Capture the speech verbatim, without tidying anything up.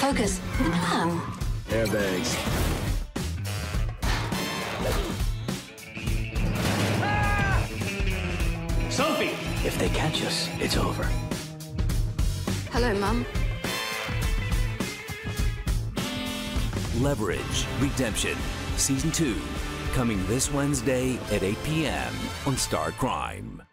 Focus. Um. Airbags. Ah! Sophie! If they catch us, it's over. Hello, Mum. Leverage Redemption, Season two, coming this Wednesday at eight p m on Star Crime.